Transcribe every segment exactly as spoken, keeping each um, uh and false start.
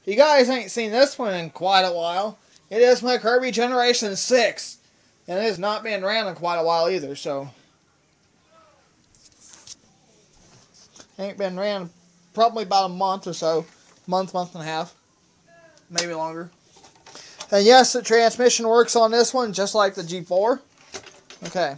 You guys ain't seen this one in quite a while. It is my Kirby Generation six. And it has not been ran in quite a while either, so. Ain't been ran probably about a month or so. Month, month and a half. Maybe longer. And yes, the transmission works on this one just like the G four. Okay.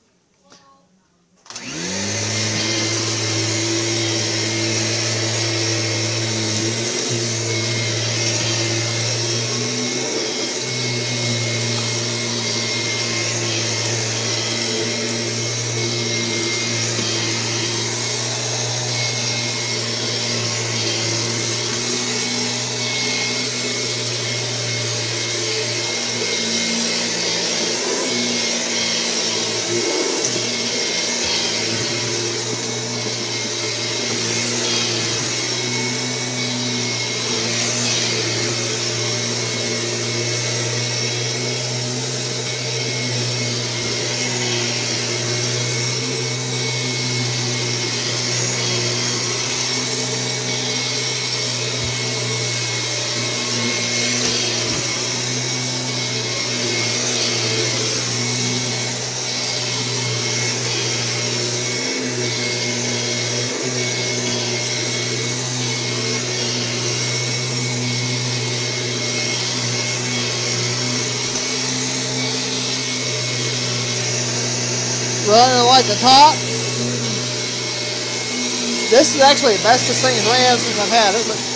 Running like the top. This is actually the bestest thing it's ran since I've had it. But